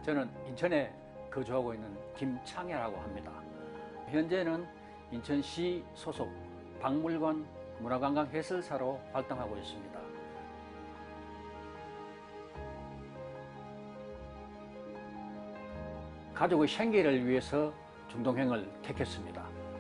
저는 인천에 거주하고 있는 김창혜라고 합니다. 현재는 인천시 소속 박물관 문화관광 해설사로 활동하고 있습니다. 가족의 생계를 위해서 중동행을 택했습니다.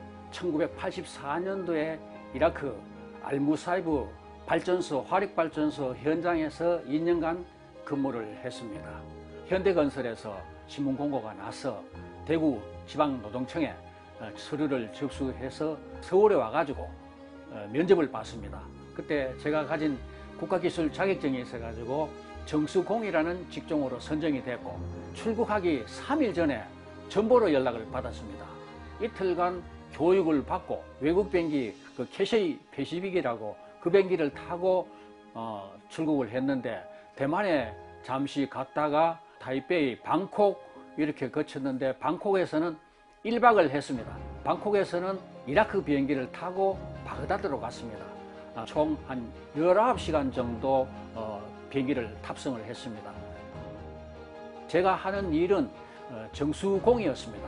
1984년도에 이라크 알무사이브 발전소, 화력발전소 현장에서 2년간 근무를 했습니다. 현대건설에서 신문 공고가 나서 대구 지방노동청에 서류를 접수해서 서울에 와가지고 면접을 봤습니다. 그때 제가 가진 국가기술 자격증이 있어가지고 정수공이라는 직종으로 선정이 됐고, 출국하기 3일 전에 전보로 연락을 받았습니다. 이틀간 교육을 받고 외국 비행기 그 캐세이 패시픽이라고 그 비행기를 타고 출국을 했는데, 대만에 잠시 갔다가 타이베이, 방콕 이렇게 거쳤는데, 방콕에서는 1박을 했습니다. 방콕에서는 이라크 비행기를 타고 바그다드로 갔습니다. 총 한 19시간 정도 비행기를 탑승을 했습니다. 제가 하는 일은 정수공이었습니다.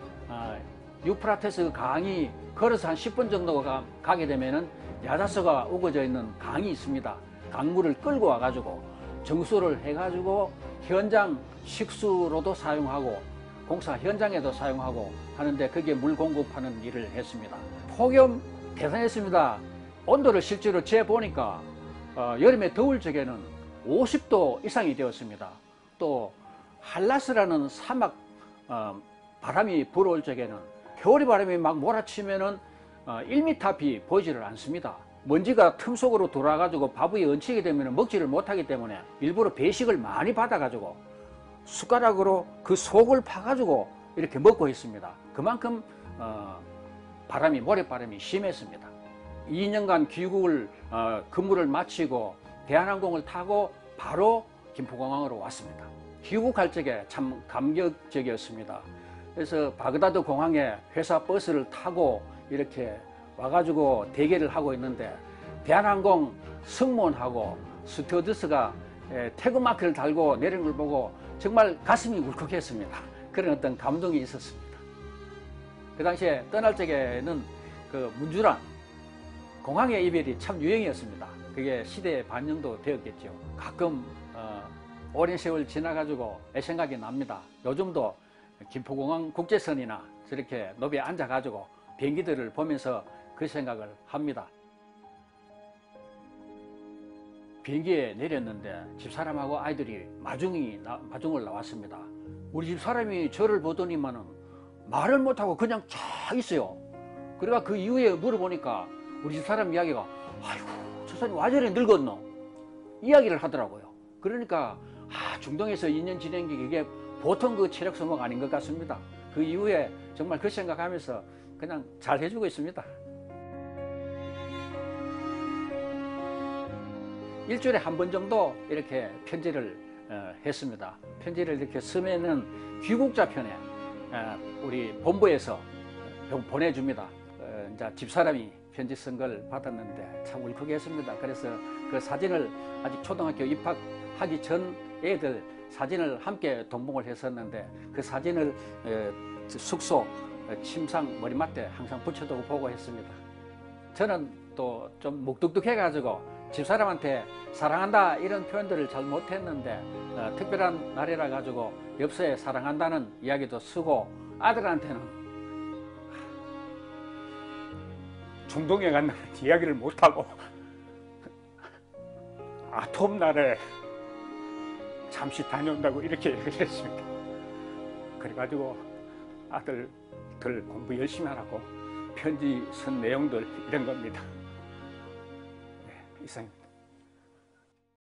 유프라테스 강이 걸어서 한 10분 정도 가게 되면은 야자수가 우거져 있는 강이 있습니다. 강물을 끌고 와가지고 정수를 해가지고 현장 식수로도 사용하고 공사 현장에도 사용하고 하는데, 거기에 물 공급하는 일을 했습니다. 폭염 대단했습니다. 온도를 실제로 재보니까 여름에 더울 적에는 50도 이상이 되었습니다. 또 할라스라는 사막 바람이 불어올 적에는 겨울이 바람이 막 몰아치면은 1m 앞이 보이지를 않습니다. 먼지가 틈 속으로 들어와가지고 바위에 얹히게 되면 먹지를 못하기 때문에 일부러 배식을 많이 받아가지고 숟가락으로 그 속을 파가지고 이렇게 먹고 있습니다. 그만큼 모래바람이 심했습니다. 2년간 귀국을 근무를 마치고 대한항공을 타고 바로 김포공항으로 왔습니다. 귀국할 적에 참 감격적이었습니다. 그래서 바그다드 공항에 회사 버스를 타고 이렇게 와가지고 대기를 하고 있는데, 대한항공 승무원하고 스튜어디스가 태그마크를 달고 내리는 걸 보고 정말 가슴이 울컥했습니다. 그런 어떤 감동이 있었습니다. 그 당시에 떠날 적에는 그 문주란 공항의 이별이 참 유행이었습니다. 그게 시대에 반영도 되었겠죠. 가끔 오랜 세월 지나가지고 생각이 납니다. 요즘도 김포공항 국제선이나 저렇게 노비에 앉아가지고 비행기들을 보면서 그 생각을 합니다. 비행기에 내렸는데 집사람하고 아이들이 마중을 나왔습니다. 우리 집사람이 저를 보더니만은 말을 못하고 그냥 쫙 있어요. 그래가 그 이후에 물어보니까 우리 집사람 이야기가, 아이고 저 사람이 와 저래 늙었노 이야기를 하더라고요. 그러니까 중동에서 2년 지낸 게 이게 보통 그 체력 소모가 아닌 것 같습니다. 그 이후에 정말 그 생각하면서 그냥 잘 해주고 있습니다. 일주일에 한 번 정도 이렇게 편지를 했습니다. 편지를 이렇게 쓰면은 귀국자 편에 우리 본부에서 보내줍니다. 이제 집사람이 편지 쓴 걸 받았는데 참 울컥했습니다. 그래서 그 사진을 아직 초등학교 입학하기 전 애들 사진을 함께 동봉을 했었는데, 그 사진을 숙소 침상 머리맡에 항상 붙여두고 보고 했습니다. 저는 또 좀 묵뚝뚝해가지고 집사람한테 사랑한다 이런 표현들을 잘 못했는데, 특별한 날이라 가지고 엽서에 사랑한다는 이야기도 쓰고, 아들한테는 중동에 간다는 이야기를 못하고 아톰날에 잠시 다녀온다고 이렇게 얘기를 했습니다. 그래가지고 아들들 공부 열심히 하라고 편지 쓴 내용들 이런 겁니다. 네, 이상.